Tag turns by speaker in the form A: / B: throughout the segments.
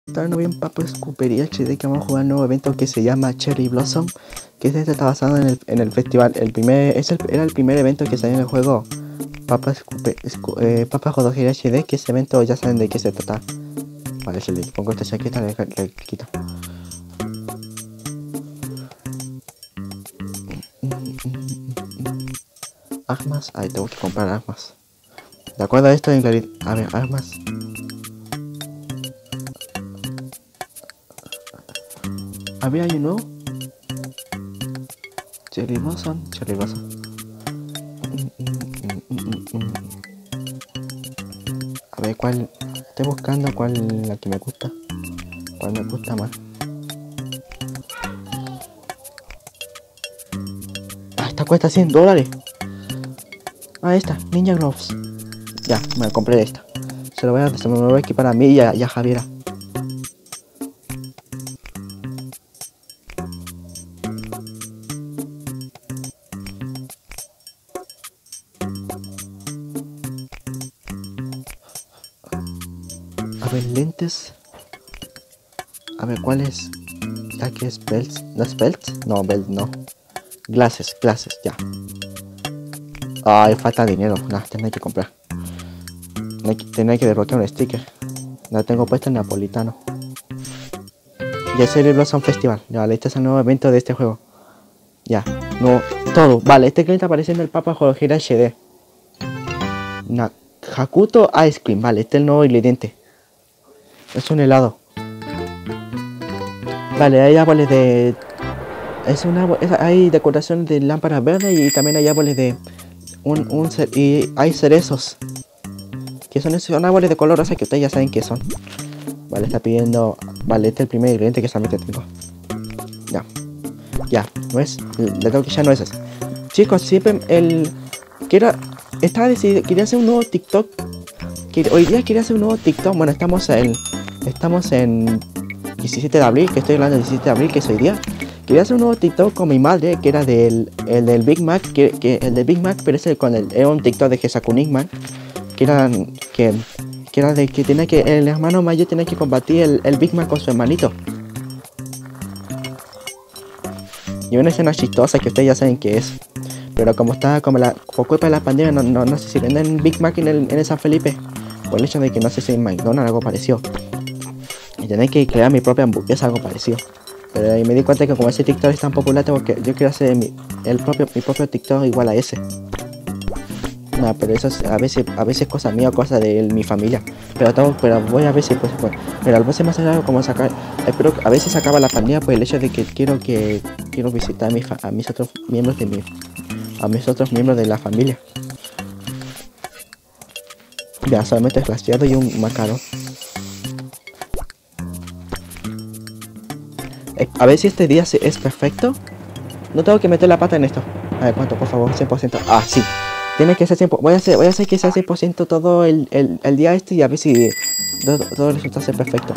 A: Esta no bien Papa Scooper y HD que vamos a jugar un nuevo evento que se llama Cherry Blossom, que está basado en el festival. Era el primer evento que salió en el juego Papa Scooper HD, que ese evento ya saben de qué se trata. Vale, si le pongo esta chaqueta le quito. Armas, ahí tengo que comprar armas. ¿De acuerdo a esto en claridad? A ver, armas. ¿Había uno nuevo? Cherry Blossom. A ver, ¿cuál? Estoy buscando cuál la que me gusta. ¿Cuál me gusta más? Ah, esta cuesta $100. Ah, esta, Ninja Gloves. Ya, me compré esta. Se me voy a equipar a mí y a Javiera. A ver, lentes. A ver, ¿cuál es? Aquí es belts. ¿No es belts? No, belt no. Glasses, ya. Ay, falta dinero. Nah, tendré que comprar. Tendré que desbloquear un sticker. La tengo puesta en napolitano. Y el Cherry Blossom Festival. Ya, vale, este es el nuevo evento de este juego. Ya, no, todo. Vale, este que está apareciendo el Papa Jorge HD. Hakuto Ice Cream. Vale, este es el nuevo ingrediente. Es un helado. Vale, hay árboles de... hay decoración de lámparas verdes y también hay árboles de... y hay cerezos. Que son árboles de color rosa que ustedes ya saben qué son. Vale, está pidiendo... Vale, este es el primer ingrediente que solamente tengo. Ya, no es... Le tengo que ya no es ese. Chicos, siempre quería hacer un nuevo TikTok. Hoy día quería hacer un nuevo TikTok. Bueno, estamos en 17 de abril, que estoy hablando del 17 de abril, que es hoy día. Quería hacer un nuevo TikTok con mi madre, que era el del Big Mac, el del Big Mac, pero ese era un TikTok de Hesakunisman, que era de que tenía que el hermano mayor tenía que combatir el Big Mac con su hermanito. Y una escena chistosa que ustedes ya saben qué es. Pero por culpa de la pandemia no sé si venden Big Mac en el San Felipe. Por el hecho de que no sé si en McDonald's algo parecido. Y tener que crear mi propia hamburguesa, algo parecido. Pero ahí me di cuenta que como ese TikTok es tan popular, yo quiero hacer mi propio TikTok igual a ese. Nah, pero eso es, a veces cosa mía o cosa de mi familia. Pero voy a ver si pues. Pero al veces más allá como sacar. Espero que a veces acaba la pandemia por el hecho de que quiero visitar a mis otros miembros de la familia. Ya, solamente es glaseado y un macarón. A ver si este día es perfecto. No tengo que meter la pata en esto. A ver, ¿cuánto, por favor? 100%. Ah, sí. Tiene que ser 100%. Voy a hacer que sea 100% todo el día este y a ver si todo resulta ser perfecto.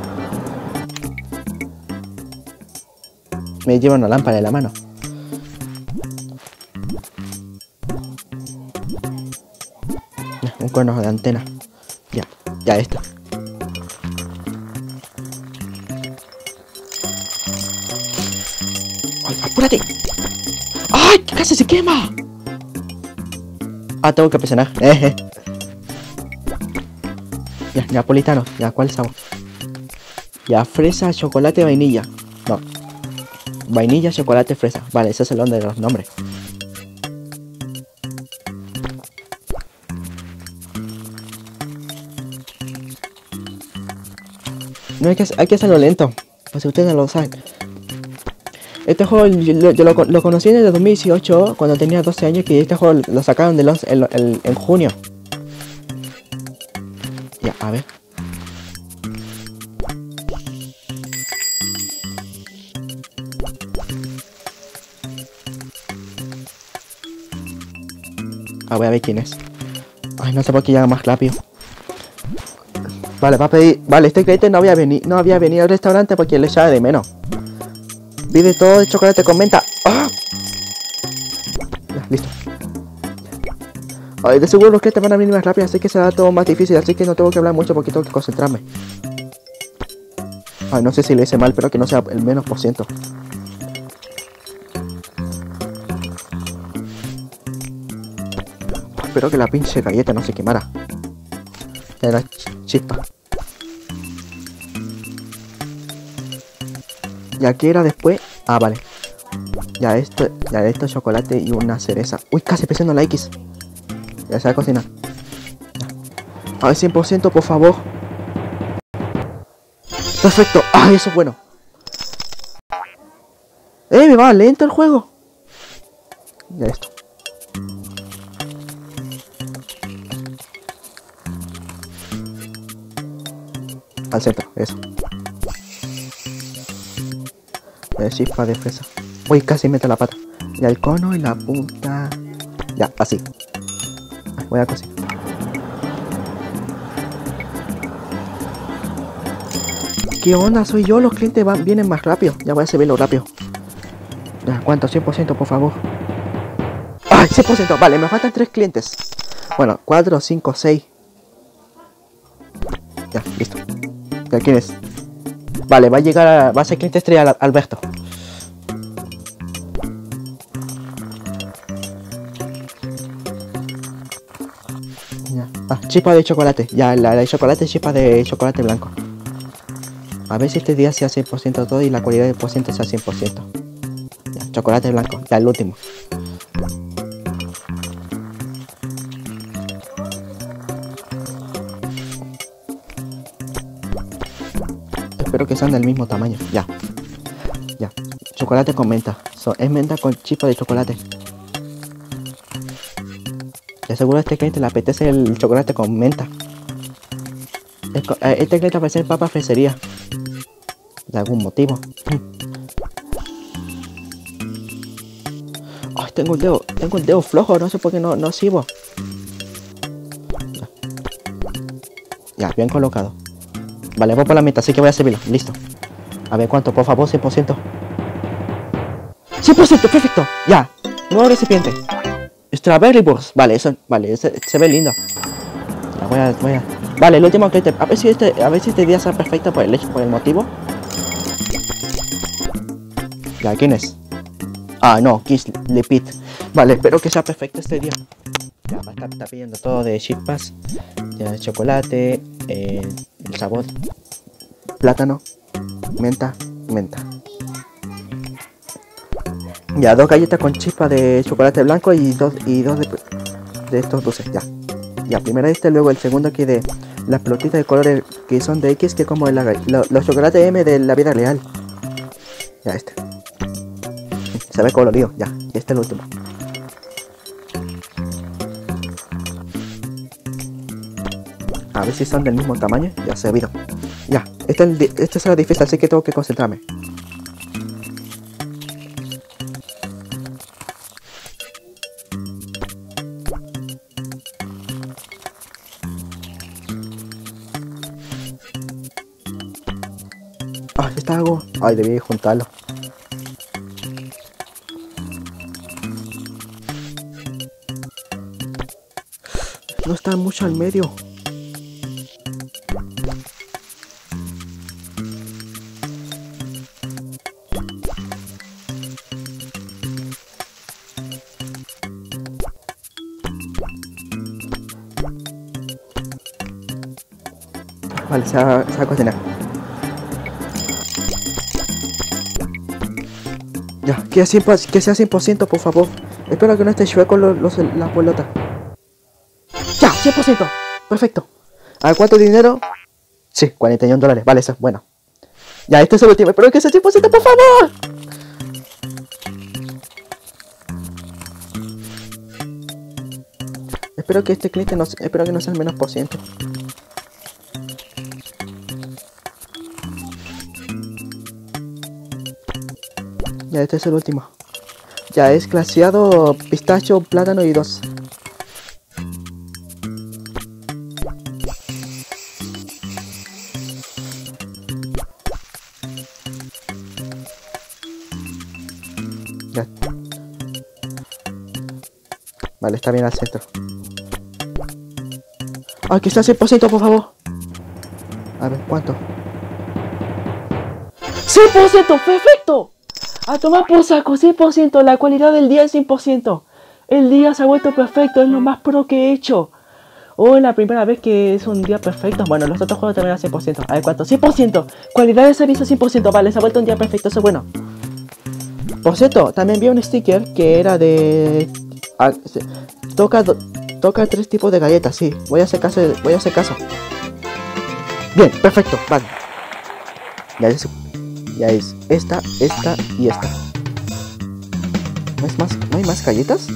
A: Me llevo una lámpara en la mano. Un cuerno de antena. Ya esto. ¡Ay, apúrate! ¡Ay, que casi se quema! Ah, tengo que presionar. Ya, napolitano. Ya, ¿cuál sabor? Ya, fresa, chocolate, vainilla. No. Vainilla, chocolate, fresa. Vale, ese es el orden de los nombres. No hay que hacerlo lento. Pues si ustedes no lo saben. Este juego yo lo conocí en el 2018 cuando tenía 12 años, que este juego lo sacaron en junio. Ya, a ver. Voy a ver quién es. Ay, no sé por qué llega más rápido. Vale, va a pedir. Vale, este cliente no había venido al restaurante porque le echaba de menos. Pide todo de chocolate con menta. ¡Ah! Ya, listo. Ay, de seguro los clientes van a venir más rápido, así que será todo más difícil. Así que no tengo que hablar mucho porque tengo que concentrarme. Ay, no sé si lo hice mal, pero que no sea el menos por ciento. Espero que la pinche galleta no se quemara. Era chispa. Y aquí era después. Ah, vale. Ya esto es chocolate y una cereza. Uy, casi presionando la X. Ya se va a cocinar. A ver, 100%, por favor. Perfecto. Ah, eso es bueno. Me va lento el juego. Ya esto. Al centro, eso. Chispa de fresa. Uy, casi mete la pata. Ya el cono y la punta. Ya, así. Voy a cocinar. ¿Qué onda? Soy yo, los clientes vienen más rápido. Ya voy a servirlo rápido. Ya, ¿cuánto? 100%, por favor. ¡Ay, 100%! Vale, me faltan 3 clientes. Bueno, 4, 5, 6. Ya, listo. ¿Ya quién es? Vale, va a ser cliente estrella Alberto. Ya. Ah, chispa de chocolate. Ya, la de chocolate, chispa de chocolate blanco. A ver si este día sea 100% todo y la cualidad del por ciento sea 100%. Ya, chocolate blanco. Ya, el último. Espero que sean del mismo tamaño. Ya. Ya. Chocolate con menta. Es menta con chispa de chocolate. De seguro a este cliente le apetece el chocolate con menta. Este cliente parece papa fresería. De algún motivo. Ay, tengo el dedo flojo, no sé por qué no sirvo. Ya, bien colocado. Vale, voy por la mitad, así que voy a servirlo. Listo. A ver cuánto, por favor, 100%. 100%, perfecto. Ya. Nuevo recipiente. Strawberry Burst. Vale, eso, vale, se ve lindo. Ya, voy a. Vale, el último cliente. A ver si este día sea perfecto por el motivo. Ya, ¿quién es? Ah, no, Kiss Lepit. Vale, espero que sea perfecto este día. Ya, va a estar pidiendo todo de chispas. Ya, chocolate, el sabor, plátano, menta. Ya, 2 galletas con chispas de chocolate blanco y dos de estos dulces. Ya, primero luego el segundo aquí de las pelotitas de colores que son de X, que como los chocolates M de la vida real. Ya, este. Se ve colorido, ya. Y este es el último. A ver si son del mismo tamaño. Ya, servido. Ya, este es lo difícil, así que tengo que concentrarme. Ah, está algo. Ay, debí juntarlo. No está mucho al medio. Vale, se va a cocinar. Ya, que sea 100%, por favor. Espero que no esté chueco las pelotas. Ya, 100%. Perfecto. ¿A cuánto dinero? Sí, $41. Vale, eso es bueno. Ya, este es el último. Espero que sea 100%, por favor. Espero que este cliente espero que no sea el menos por ciento. Ya, este es el último. Ya, es glaseado, pistacho, plátano y 2. Ya. Vale, está bien al centro. ¡Ay, que está 100%, por favor! A ver, ¿cuánto? ¡100%! ¡Perfecto! A tomar por saco, 100%. La cualidad del día es 100%. El día se ha vuelto perfecto, es lo más pro que he hecho. Oh, es la primera vez que es un día perfecto. Bueno, los otros juegos también a 100%. A ver, ¿cuánto? 100%. Cualidad de servicio 100%. Vale, se ha vuelto un día perfecto, eso es bueno. Por cierto, también vi un sticker que era de... Toca 3 tipos de galletas, sí. Voy a hacer caso. Bien, perfecto, vale. Ya es esta y esta. ¿No hay más galletas?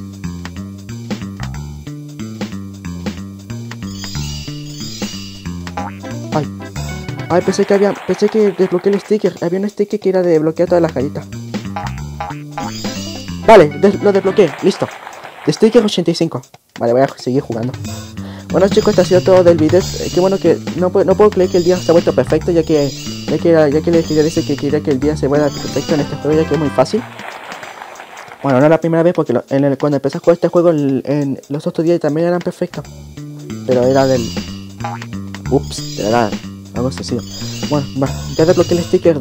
A: Ay, pensé que desbloqueé el sticker. Había un sticker que era de desbloquear todas las galletas. Vale, lo desbloqueé, listo. De sticker 85. Vale, voy a seguir jugando. Bueno chicos, este ha sido todo del video. Qué bueno que no puedo creer que el día se ha vuelto perfecto, ya que le dice que quería que el día se vuelva perfecto en este juego, ya que es muy fácil. Bueno, no es la primera vez porque cuando empecé a jugar este juego en los otros días también eran perfectos. Pero era del... Ups, era algo sencillo. Bueno, ya desbloqueé el sticker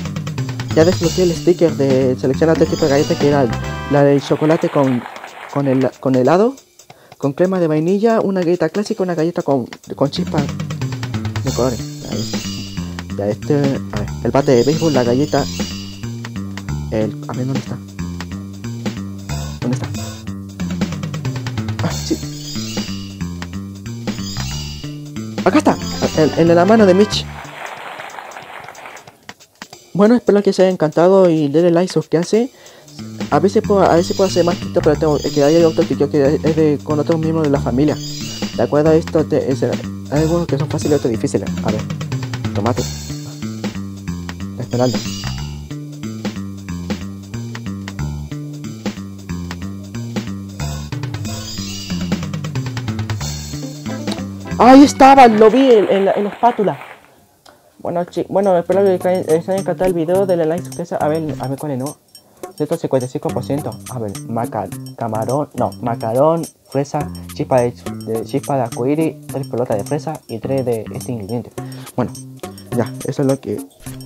A: de seleccionar 3 tipos de galletas, que era la del chocolate con helado, con crema de vainilla, una galleta clásica, una galleta con chispas de colores. A ver, el bate de béisbol, la galleta, a ver, ¿dónde está? Ah, sí. Acá está, en la mano de Mitch. Bueno, espero que os haya encantado y denle like, suscríbanse. A veces puedo hacer más TikTok, pero tengo que hay otro TikTok que es con otros miembros de la familia. De acuerdo a esto, hay algunos que son fáciles y otros difíciles. A ver, tomate, esmeralda. Ahí estaba, lo vi en la espátula. Bueno, espero que les haya encantado el video. Denle like, suscríbanse. A ver cuál es, ¿no? 155%. A ver, macarón, fresa, chispa de arcoíris, 3 pelotas de fresa y 3 de este ingrediente. Bueno, ya, eso es lo que...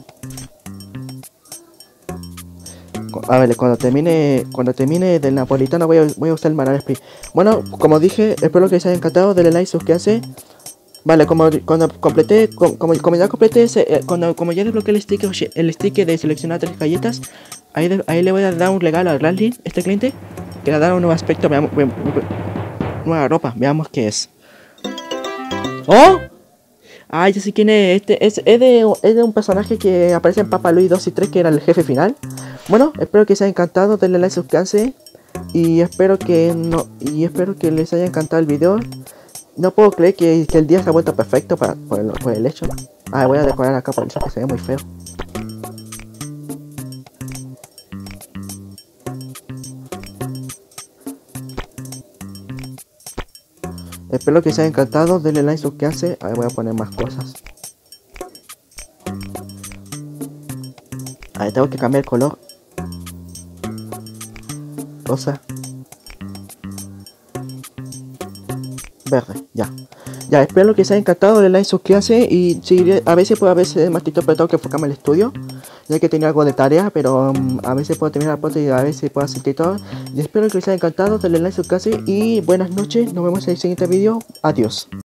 A: A ver, cuando termine del napolitano voy a usar el Banana Split. Bueno, como dije, espero que les haya encantado. Denle like, suscríbanse. Vale, como ya completé como ya desbloqueé el sticker de seleccionar 3 galletas, ahí le voy a dar un regalo a Randy, este cliente, que le va a dar un nuevo aspecto, nueva ropa, veamos qué es. ¡Oh! Ah, ya sé quién es. Es de un personaje que aparece en Papa Luis 2 y 3, que era el jefe final. Bueno, espero que les haya encantado, denle like, suscríbanse y espero que les haya encantado el video. No puedo creer que el día se ha vuelto perfecto por el hecho. Ah, voy a decorar acá por el hecho que se ve muy feo. Espero que les haya encantado. Denle like, suscríbanse. A ver, voy a poner más cosas. A ver, tengo que cambiar el color. Rosa. Verde, ya. Ya, espero que les haya encantado. Denle like, suscríbanse y seguiré. A veces puedo más TikTok, pero tengo que enfocarme en el estudio, ya que tenía algo de tarea, pero a veces puedo terminar la foto y a veces puedo hacer TikTok. Y espero que les haya encantado. Denle like, suscríbanse y buenas noches. Nos vemos en el siguiente vídeo. Adiós.